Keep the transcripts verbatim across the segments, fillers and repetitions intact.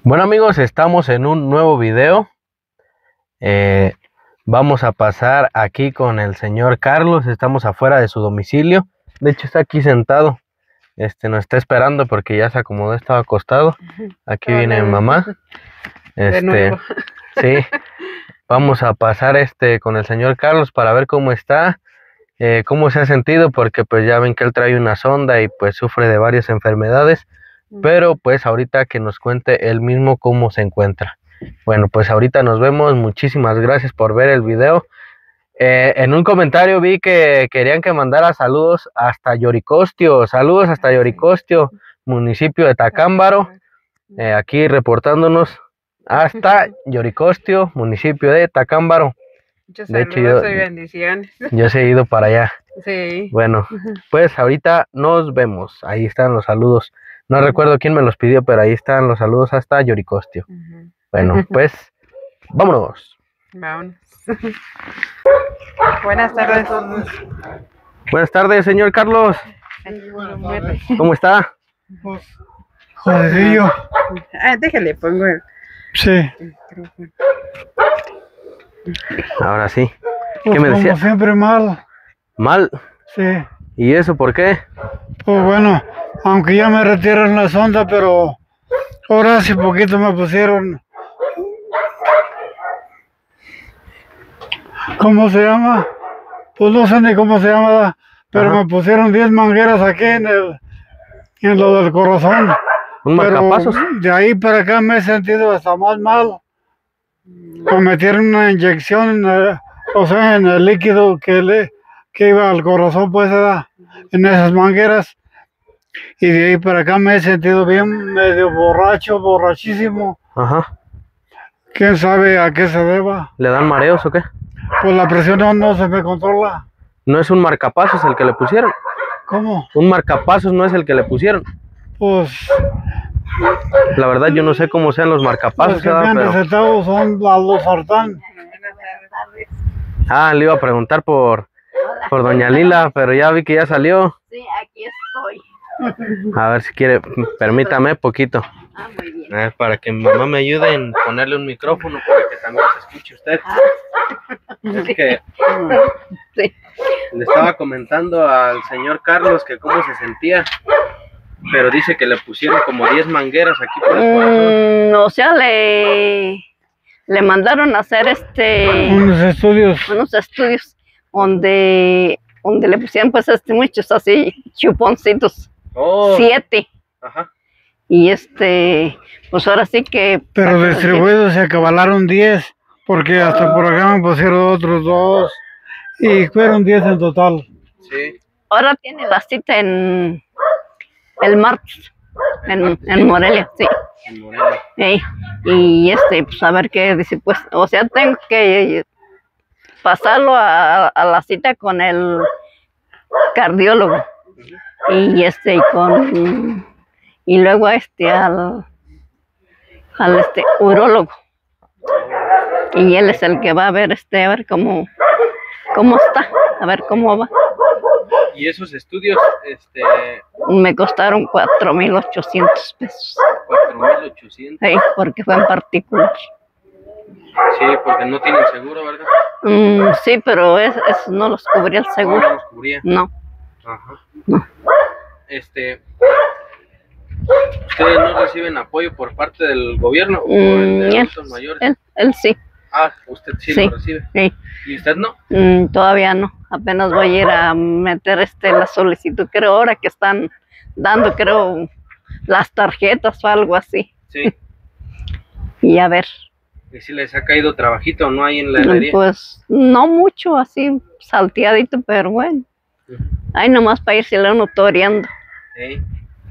Bueno amigos, estamos en un nuevo video. Eh, vamos a pasar aquí con el señor Carlos. Estamos afuera de su domicilio. De hecho está aquí sentado. Este nos está esperando porque ya se acomodó, estaba acostado. Aquí viene mi mamá. Este, sí. Vamos a pasar este con el señor Carlos para ver cómo está, eh, cómo se ha sentido, porque pues ya ven que él trae una sonda y pues sufre de varias enfermedades. Pero pues ahorita que nos cuente él mismo cómo se encuentra. Bueno, pues ahorita nos vemos. Muchísimas gracias por ver el video. Eh, en un comentario vi que querían que mandara saludos hasta Yoricostio. Saludos hasta Yoricostio, municipio de Tacámbaro. Eh, aquí reportándonos hasta Yoricostio, municipio de Tacámbaro. Muchos de saludos hecho, yo, y bendiciones. Yo se he ido para allá. Sí. Bueno, pues ahorita nos vemos. Ahí están los saludos. No recuerdo quién me los pidió, pero ahí están los saludos hasta Yoricostio. Uh-huh. Bueno, pues, vámonos. Vámonos. Buenas tardes. Buenas tardes, señor Carlos. Buenas tardes. ¿Cómo está? Pues, jodidillo. Ah, déjale, pongo el... Sí. Ahora sí. Pues ¿Qué me decía? Como siempre mal. ¿Mal? Sí. ¿Y eso por qué? Pues bueno, aunque ya me retiraron la sonda, pero ahora hace poquito me pusieron, ¿cómo se llama? Pues no sé ni cómo se llama, pero Ajá. me pusieron diez mangueras aquí en el, en lo del corazón. ¿Un marcapasos? De ahí para acá me he sentido hasta más mal. Me metieron una inyección, en el, o sea, en el líquido que le que iba al corazón, pues era en esas mangueras. Y de ahí para acá me he sentido bien, medio borracho, borrachísimo. Ajá. ¿Quién sabe a qué se deba? ¿Le dan mareos o qué? Pues la presión no, no se me controla. ¿No es un marcapasos el que le pusieron? ¿Cómo? Un marcapasos no es el que le pusieron. Pues... La verdad yo no sé cómo sean los marcapasos. Los que me han pero... recetado son los losartán. Ah, le iba a preguntar por... por doña Lila, pero ya vi que ya salió. Sí, aquí estoy. A ver si quiere, permítame poquito. Ah, muy bien. A ver, para que mi mamá me ayude en ponerle un micrófono para que también se escuche usted. Ah. Es que sí. Le estaba comentando al señor Carlos que cómo se sentía, pero dice que le pusieron como diez mangueras aquí por el corazón. Mm, o sea, le, le mandaron a hacer este... Unos estudios. Unos estudios. Donde, donde le pusieron pues este muchos así chuponcitos, oh. siete. Ajá. Y este, pues ahora sí que... Pero distribuidos se acabalaron diez, porque hasta por acá me pusieron otros dos, y fueron diez en total. Sí. Ahora tiene la cita en el martes, en, en Morelia, sí. En Morelia. Sí. Y este, pues a ver qué dice, pues, o sea, tengo que... pasarlo a, a la cita con el cardiólogo y este y con y luego este al al este urólogo, y él es el que va a ver este a ver cómo cómo está, a ver cómo va. Y esos estudios este me costaron cuatro mil ochocientos pesos. Cuatro mil ochocientos. Sí, porque fue en particular. Sí, porque no tienen seguro, ¿verdad? Mm, sí, pero es, es, no los cubría el seguro. No, no los cubría. No. Ajá. No. Este, ¿ustedes no reciben apoyo por parte del gobierno o Mm, de él, adultos mayores? Él, él sí. Ah, usted sí, Sí, lo recibe. Sí. ¿Y usted no? Mm, todavía no. Apenas voy a ir a meter este la solicitud. Creo ahora que están dando, creo, las tarjetas o algo así. Sí. Y a ver. ¿Y si les ha caído trabajito o no hay en la herrería? Pues no mucho, así salteadito, pero bueno. Uh-huh. Ahí nomás para irse uno toreando. Sí.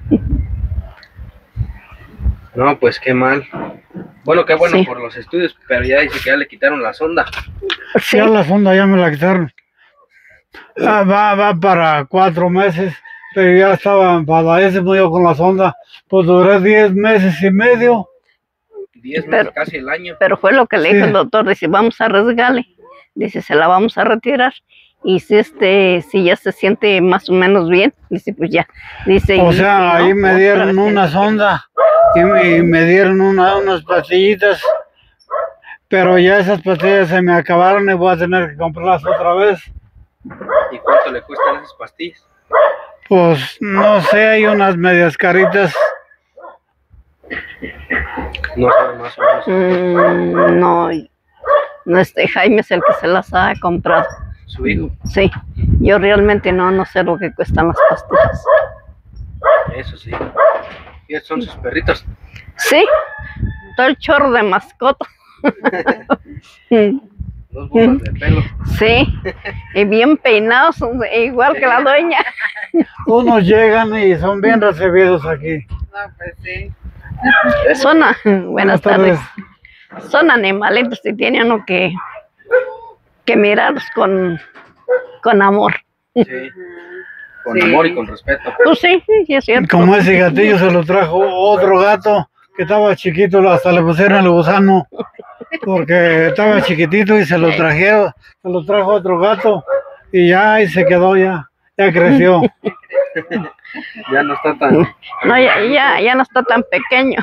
No, pues qué mal. Bueno, qué bueno sí. por los estudios, pero ya dice que ya le quitaron la sonda. Sí. Ya la sonda ya me la quitaron. Ah, va, va para cuatro meses, pero ya estaba enfadadísimo yo con la sonda. Pues duré diez meses y medio. Diez meses, pero, casi el año. Pero fue lo que le sí. dijo el doctor, dice, vamos a arriesgarle. Dice, se la vamos a retirar. Y si este, si ya se siente más o menos bien, dice, pues ya. Dice, o sea, ahí no, me dieron una sonda y, y me dieron una, unas pastillitas, pero ya esas pastillas se me acabaron y voy a tener que comprarlas otra vez. ¿Y cuánto le cuestan esas pastillas? Pues no sé, hay unas medias caritas. No sabe más o menos. Mm, no, no, este Jaime es el que se las ha comprado. Su hijo. Sí, yo realmente no, no sé lo que cuestan las pastillas. Eso sí. ¿Y estos son sus perritos? Sí, todo el chorro de mascota. Dos bolas de pelo. Sí, y bien peinados, igual que la dueña. Unos llegan y son bien recibidos aquí. No, pues sí. Son, a- buenas tardes. tardes. Son animalitos y tiene uno que, que mirarlos con, con amor. Sí. Con Sí. amor y con respeto. Pues sí, sí, es cierto. Como ese gatillo se lo trajo otro gato que estaba chiquito, hasta le pusieron el gusano porque estaba chiquitito y se lo trajeron, se lo trajo otro gato y ya ahí se quedó ya, ya creció. Ya no está tan... No, ya, ya, ya no está tan pequeño.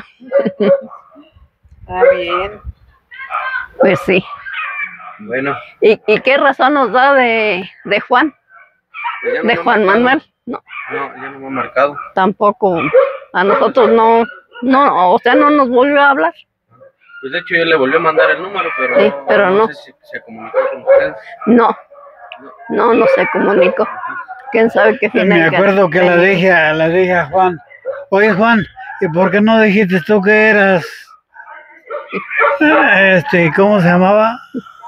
Está bien. Pues sí. Bueno. ¿Y, y qué razón nos da de, de Juan? Pues ya no ¿De me ha Juan marcado. Manuel? No, No, ya no me ha marcado. tampoco. A nosotros no, no, o sea, no nos volvió a hablar. Pues de hecho yo le volví a mandar el número, pero, Sí, pero no. sé si se comunicó con ustedes. No, no, no se comunicó. ¿Quién sabe qué Me final? acuerdo que le dije, a- le dije a Juan, oye Juan, ¿y por qué no dijiste tú que eras, este, ¿cómo se llamaba?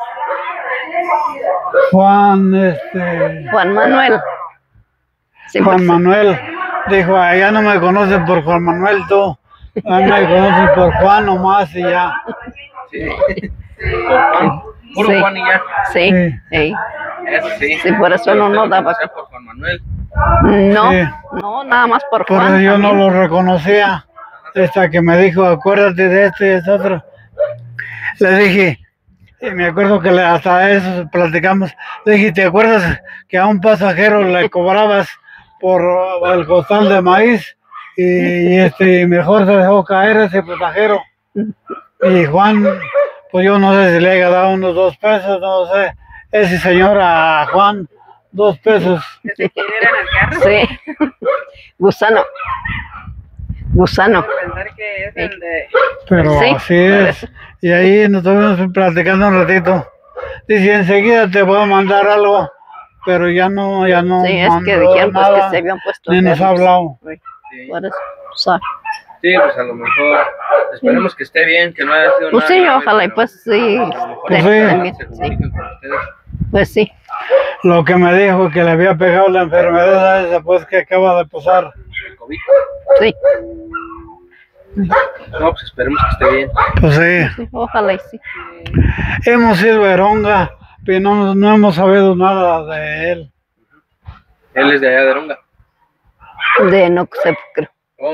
Juan, este, Juan Manuel. Sí, Juan pues, Manuel. Dijo, allá no me conocen por Juan Manuel tú, a mí me conocen por Juan nomás y ya. Sí. Juan, puro Sí. Juan y ya. Sí, Sí. sí. Eso sí. Sí, por eso no Usted nos lo daba. conocía por Juan Manuel. No, Sí. no, nada más por Por Juan. eso yo no también. lo reconocía, hasta que me dijo, acuérdate de esto y de esto otro. Le dije, y me acuerdo que le- hasta eso platicamos, le dije, ¿te acuerdas que a un pasajero le cobrabas por el costal de maíz? Y, y este mejor se dejó caer ese pasajero. Y Juan, pues yo no sé si le haya dado unos dos pesos, no sé. Ese señor a Juan, dos pesos. ¿Ese quién era en el carro? Sí. Gusano. Gusano. Por pensar que es el de... Pero Sí, así es. Y ahí nos estuvimos platicando un ratito. Dice, enseguida te voy a mandar algo, pero ya no, ya no Sí, es que mandó dijeron pues, que nada, se habían puesto ni nos ha enfermos. hablado. Sí. Por eso, o sea, Sí, pues a lo mejor. Esperemos que esté bien, que no haya sido pues nada sí, grave, ojalá y pero pues sí. a lo mejor Pues más sí. adelante se Sí, comunican con ustedes. pues sí. Lo que me dijo que le había pegado la enfermedad esa pues que acaba de pasar. El COVID. Sí, No, pues esperemos que esté bien. Pues sí, sí, ojalá y sí. hemos ido a Eronga, pero no, no hemos sabido nada de él. Él es de allá de Aronga. De no sé, creo. Oh,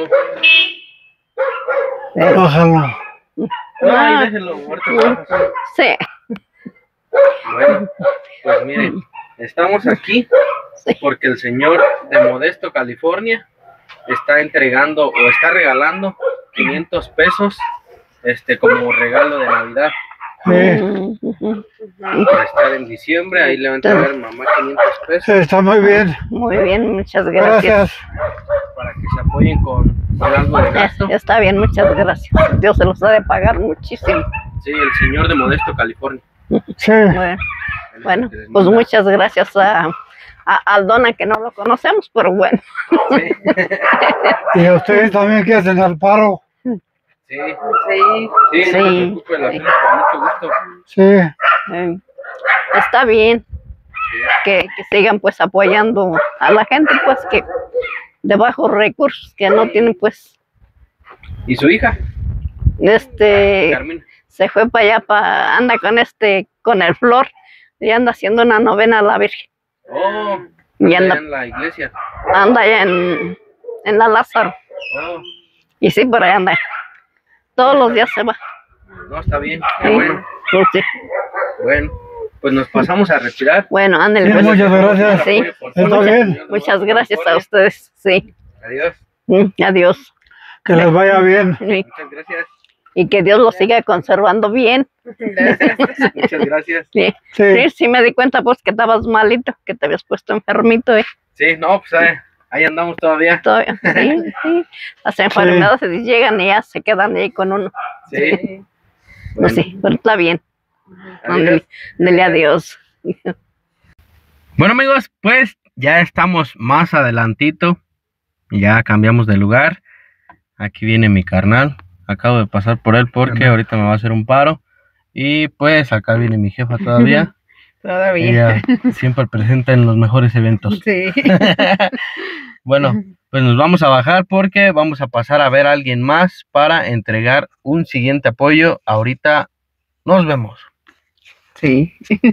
Eh, Ojalá. no, Ah. ahí déjenlo, ahorita se va a pasar. sí, Bueno, pues miren, estamos aquí sí. porque el señor de Modesto, California, está entregando o está regalando quinientos pesos este como regalo de Navidad. Sí, Mm, ujú. Para estar en diciembre, ahí le va a entregar mamá quinientos pesos está muy bien. Muy bien, muchas gracias. Gracias. para que se apoyen con, con algo de Eh, gasto. Está bien, muchas gracias. Dios se los ha de pagar muchísimo. Sí, el señor de Modesto, California. Sí, Bueno, bueno, pues muchas gracias a, a Aldona, que no lo conocemos, pero bueno. Sí, y a ustedes también que hacen el paro. sí, Sí. sí, Sí. no se preocupe, la hacemos con mucho gusto. Sí, Eh, está bien que, que sigan pues apoyando a la gente pues que de bajos recursos, que no tienen pues ¿Y su hija? este Carmina. se fue para allá, pa, anda con este con el Flor y anda haciendo una novena a la Virgen Oh, y allá anda, en la iglesia. anda allá en, en la Lázaro Oh, y sí, por ahí anda todos los días se va. no, está bien, qué Sí, bueno. pues sí. Bueno, pues nos pasamos a retirar. Bueno, ándale, Sí, pues. muchas gracias. Sí, Está muchas, bien. muchas gracias a ustedes, sí. Adiós. Mm, adiós. Que les vaya bien. Y, Muchas gracias. y que Dios los siga conservando bien. Muchas gracias. Sí, Sí. sí, sí me di cuenta pues que estabas malito, que te habías puesto enfermito, ¿eh? Sí, no, pues ahí, ahí andamos todavía. Todavía, sí, sí. Las enfermedades llegan y ya se quedan ahí con uno. Sí. No sé, pero está bien. Adiós. Dile adiós. Bueno, amigos, pues ya estamos más adelantito. Ya cambiamos de lugar. Aquí viene mi carnal. Acabo de pasar por él porque ahorita me va a hacer un paro. Y pues acá viene mi jefa todavía. Todavía. Ella siempre presente en los mejores eventos. Sí. Bueno, pues nos vamos a bajar porque vamos a pasar a ver a alguien más para entregar un siguiente apoyo. Ahorita nos vemos. Sí.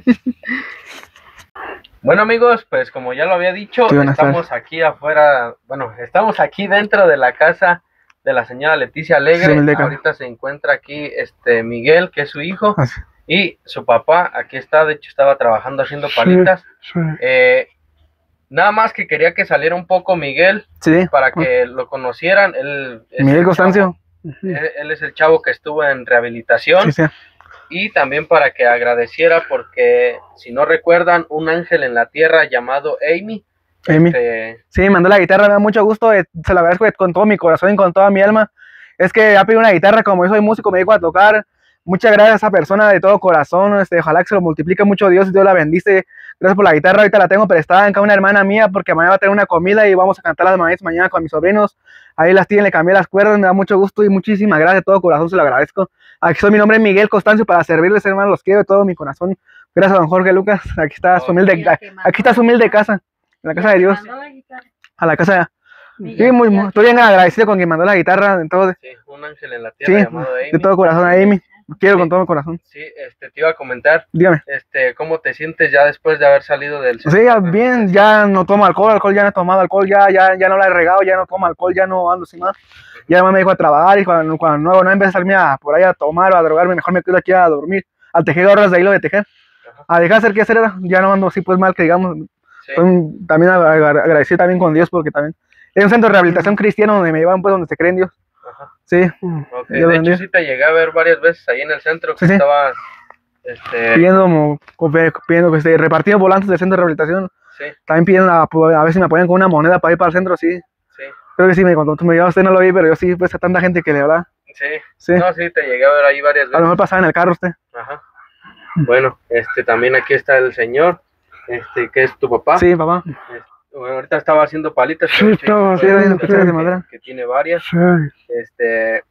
Bueno, amigos, pues como ya lo había dicho, Sí, buenas estamos aquí afuera, bueno, estamos aquí dentro de la casa de la señora Leticia Alegre. Sí, humilde casa. Ahorita se encuentra aquí este Miguel, que es su hijo, Así. y su papá. Aquí está, de hecho estaba trabajando haciendo palitas. Sí. Eh, nada más que quería que saliera un poco Miguel Sí. para que lo conocieran. Él es Miguel el Constancio. chavo- él, él es el chavo que estuvo en rehabilitación. Sí, sí. Y también para que agradeciera porque, si no recuerdan, un ángel en la tierra llamado Amy, Amy. este, Sí, me mandó la guitarra, me da mucho gusto, eh, se lo agradezco con todo mi corazón y con toda mi alma. Es que ha pedido una guitarra, como yo soy músico, me dedico a tocar. Muchas gracias a esa persona de todo corazón, este, ojalá que se lo multiplique mucho Dios y Dios la bendice. Gracias por la guitarra, ahorita la tengo prestada en una hermana mía porque mañana va a tener una comida y vamos a cantar las mañanas mañana con mis sobrinos. Ahí las tienen, le cambié las cuerdas, me da mucho gusto y muchísimas gracias de todo corazón, se lo agradezco. Aquí soy, mi nombre es Miguel Constancio, para servirles, hermano, los quiero de todo mi corazón. Gracias a don Jorge Lucas, aquí está su humilde, aquí está su humilde casa, en la casa de Dios, a la casa. Sí, muy, muy- estoy bien agradecido con quien mandó la guitarra, de todo, sí, un ángel en la tierra sí, llamado Amy. de todo corazón a Amy. Quiero con todo mi corazón. Sí, este, te iba a comentar, Dígame. este, ¿cómo te sientes ya después de haber salido del Sí, ya bien, ya no tomo alcohol, alcohol ya no he tomado alcohol, ya, ya, ya no la he regado, ya no tomo alcohol, ya no ando sin más. Ya además me dedico a trabajar y cuando, cuando no, no empiezo a salirme a, por ahí a tomar o a drogarme, mejor me quedo aquí a dormir, al tejer horas de hilo de tejer, Ajá. a dejar hacer que hacer, ya no ando así pues mal que digamos. Sí, Estoy también agra- agradecido también con Dios porque también es un centro de rehabilitación cristiano donde me llevan pues donde se cree en Dios. ajá. Sí, Ok, Dios lo de hecho bendiga. sí te llegué a ver varias veces ahí en el centro, que Sí, sí. estabas, este, pidiendo, como- pidiendo que esté repartiendo volantes del centro de rehabilitación, sí, también pidiendo a, a ver si me apoyan con una moneda para ir para el centro, sí. sí, Creo que sí, me, cuando tú me llevaste no lo vi, pero yo sí, pues a tanta gente que le hablaba. sí, Sí, no, sí, te llegué a ver ahí varias a lo veces, mejor pasaba en el carro usted. ajá. Bueno, este, también aquí está el señor, este, que es tu papá. Sí, papá. Bueno, ahorita estaba haciendo palitas, Sí, pero estaba sí, haciendo que- piedras de madera. que tiene varias. Sí. Este,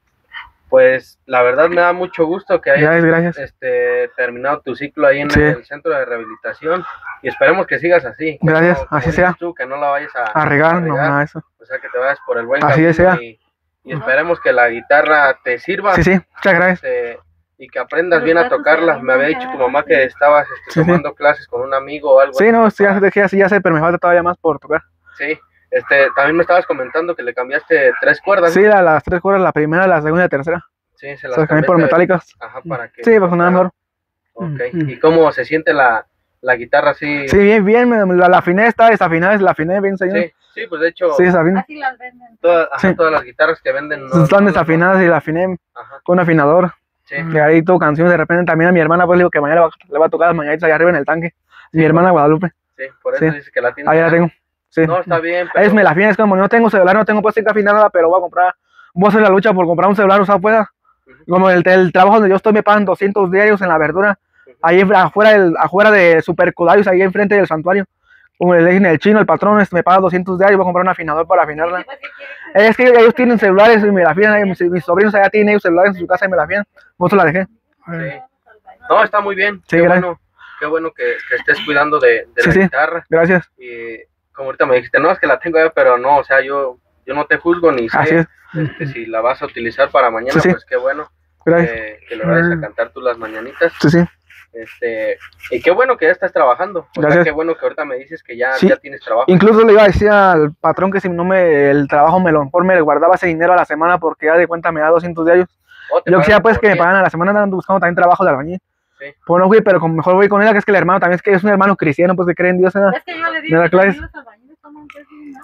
pues la verdad me da mucho gusto que hayas Gracias, gracias. este, terminado tu ciclo ahí en Sí. el centro de rehabilitación y esperemos que sigas así. que Gracias, no, como así dices sea. tú, que no la vayas a, A regar, no, nada de eso. o sea, que te vayas por el buen Así camino sea. y, y esperemos que la guitarra te sirva. Sí, sí, muchas gracias. este, y que aprendas bien a tocarla. Me había dicho tu mamá que estabas este, Sí, sí. tomando clases con un amigo o algo Sí, así. no, sí, ya, sé, ya sé, ya sé, pero me falta todavía más por tocar. Sí, este, también me estabas comentando que le cambiaste tres cuerdas. Sí, ¿no? la- las tres cuerdas, la primera, la segunda y la tercera. Sí, se Se las las cambié por cambiaste. metálicas. Ajá, para que. Sí, para sonar mejor. Ok, ¿y cómo se siente la, la guitarra así? Sí, bien, bien, me- la, la afiné, está desafinada, la afiné bien, señor. sí, sí, pues de hecho, Sí, desafina. Así las venden. todas, ajá, Sí. todas las guitarras que venden no- Están no- desafinadas y la afiné Ajá, con un afinador. sí, Y ahí toco canciones, de repente también a mi hermana, pues le digo que mañana le va, le va a tocar las mañanitas allá arriba en el tanque. Mi hermana Guadalupe, sí, por eso Sí. dices que la tienes. ahí la tengo. Sí. No, está bien, pero. Es me la afina, es como no tengo celular, no tengo pues sin que afinar nada, pero voy a comprar, voy a hacer la lucha por comprar un celular usado, pues. Ujú. Como el, el trabajo donde yo estoy me pagan doscientos diarios en la verdura, Ujú. ahí en- afuera, del, afuera de Supercudarios, ahí enfrente del santuario. Como le dicen el chino, el patrón este, me paga doscientos diarios, voy a comprar un afinador para afinarla. Es que ellos tienen celulares y me la afinan, ahí mis, mis sobrinos allá tienen ellos celulares en su casa y me la afinan, por eso la dejé. Sí. No, está muy bien. Sí, qué gracias. bueno, qué bueno que, que estés cuidando de, de Sí, la sí. guitarra. Gracias, Y como ahorita me dijiste, no, es que la tengo ya, pero no, o sea, yo, yo no te juzgo ni sé así es, este, si la vas a utilizar para mañana, Sí, sí. pues qué bueno gracias. que, que le vayas a cantar tú las mañanitas. Sí, sí, Este, y qué bueno que ya estás trabajando. O sea, Gracias. qué bueno que ahorita me dices que ya, Sí. ya tienes trabajo. incluso le iba a decir al patrón que si no me, el trabajo me lo, mejor me guardaba ese dinero a la semana porque ya de cuenta me da doscientos diarios. O te Yo quisiera pagan pues por que me día. pagaran a la semana, ando buscando también trabajo de albañil. Sí. Pues no fui, pero como mejor voy con él, que es que el hermano también es que es un hermano cristiano, pues que cree en Dios, ¿no? Es que yo le Me digo da que clases. también los albañiles toman casi, ¿no?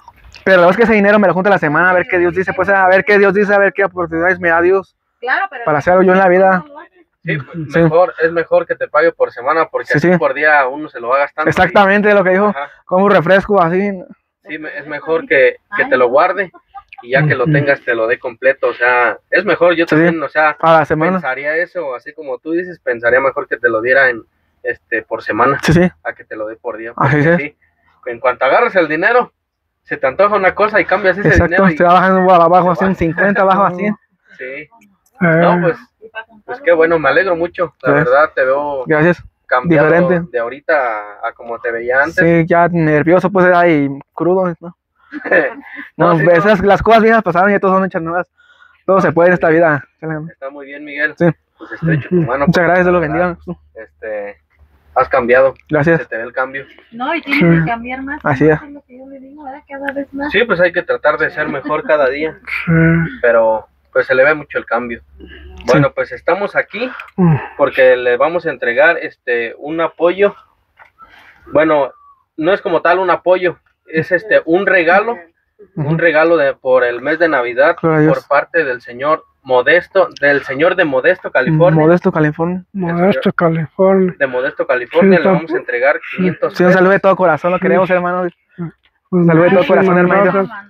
Pero es que ese dinero me lo junta la semana, a ver qué Dios dice, pues a ver qué Dios dice, a ver qué oportunidades me da Dios Claro, pero para hacer algo yo en la vida. Sí, pues, Sí. mejor, es mejor que te pague por semana porque Sí, así sí. por día uno se lo va gastando. y- Exactamente lo que dijo, Ajá. como un refresco así. Sí, me- es mejor que, que te lo guarde y ya que lo tengas te lo dé completo. O sea, es mejor, yo Sí, también, sí. o sea, A la semana. pensaría eso, así como tú dices, pensaría mejor que te lo diera en, este, por semana Sí, sí. a que te lo dé por día. Así porque es. sí, en cuanto agarras el dinero, se te antoja una cosa y cambias ese Exacto, dinero. y- te va bajando abajo así se va. un cincuenta, abajo así. Sí, Eh, no, pues, pues qué bueno, me alegro mucho. La Sí. verdad, te veo Gracias. cambiado Diferente. de ahorita a, a como te veía antes. Sí, ya nervioso, pues ahí crudo, ¿no? No, No, sí, no. esas, las cosas viejas pasaron y todas son hechas nuevas. Todo se puede en esta vida. Está muy bien, Miguel. Sí. Pues estrecho tu mano. Muchas porque gracias, Dios lo la verdad, bendiga. Este, has cambiado. Se Gracias. te ve el cambio. no, y tiene Sí. que cambiar más. Así más, es. lo que yo le digo, ¿verdad? Cada vez más. Sí, pues hay que tratar de ser mejor cada día, sí. pero pues se le ve mucho el cambio. Bueno, pues estamos aquí Mm, porque le vamos a entregar este un apoyo. Bueno, no es como tal un apoyo, es este un regalo, un regalo de por el mes de Navidad Gloria a Dios. por parte del señor Modesto, del señor de Modesto, California. Modesto, California. Modesto, California. De Modesto, California, Sí, le está- vamos a entregar quinientos Sí, un saludo de todo corazón, lo queremos, hermano. Saludos de todo corazón, hermano. Gracias.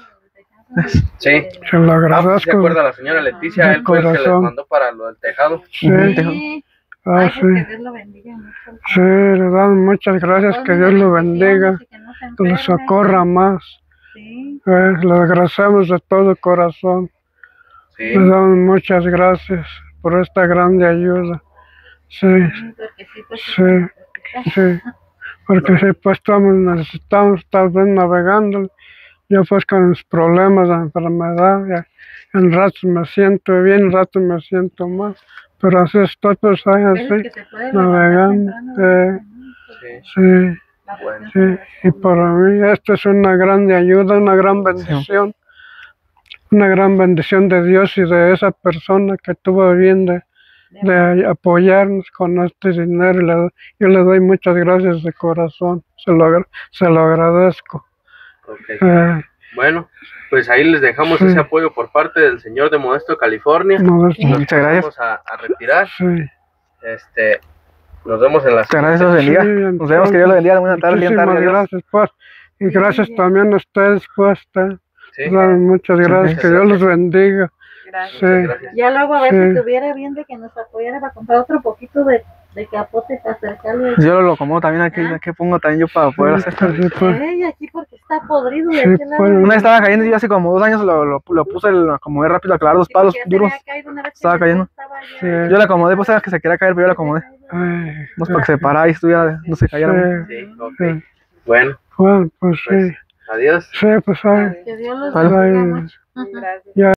Sí. Se lo Ah, pues, ¿se agradezco. acuerda la señora Leticia? De Él fue el que les corazón. mandó para lo del tejado. Sí, Sí. ah, Ay, sí. pues que Dios lo bendiga mucho. Sí, le dan muchas gracias, que Dios lo bendiga, Y que no se que lo enferme. socorra más. Sí. Eh, le agradecemos de todo corazón. Sí. Le damos muchas gracias por esta grande ayuda. Sí, Sí, porque sí, pues, Sí. sí. Porque si pues estamos, necesitamos estar bien navegando. Yo pues con los problemas de enfermedad, ya, en ratos me siento bien, en ratos me siento mal. Pero así estoy, pues ahí veces así, que se puede levantar navegando. temprano, Eh, Sí. sí. la Bueno. Sí, y para mí esto es una grande ayuda, una gran bendición, una gran bendición de Dios y de esa persona que tuvo bien de, de apoyarnos con este dinero. Le doy- yo le doy muchas gracias de corazón, se lo, agra- se lo agradezco. Ok. Eh, Bueno, pues ahí les dejamos Sí. ese apoyo por parte del señor de Modesto, California. Modesto, Nos Muchas gracias. vamos a, a retirar. sí. Este, nos vemos en la Muchas gracias, Dios lo bendiga. Sí, Nos vemos, que Dios lo bendiga. Buenas tardes, bien Muchísimas tarde. Adiós. gracias, pues. Y gracias también a ustedes, pues. te- Sí, dan muchas gracias, muchas que Dios los gracias. bendiga. Gracias. Sí. muchas gracias. Ya luego a ver Sí. si tuviera bien de que nos apoyara para comprar otro poquito de, de capote para acercarle. Yo lo acomodo también aquí, aquí pongo también yo para poder hacer. Sí, pues. Ey, aquí porque está podrido de Sí, aquel lado. pues. Una vez estaba cayendo y yo hace como dos años lo, lo, lo puse, lo acomodé rápido, a clavar dos Sí, palos porque ya se duros. había caído una vez que Estaba me cayendo. estaba ya- Sí. Yo lo acomodé, pues sabes que se quería caer, pero yo lo acomodé. Ay, No para que se parara y estuviera, no se cayera. sí, Sí, ok. sí. Bueno, Bueno, pues pues sí. adiós. Sí, pues ay, Que Dios los Vale. bendiga Ay, mucho. Gracias. ya.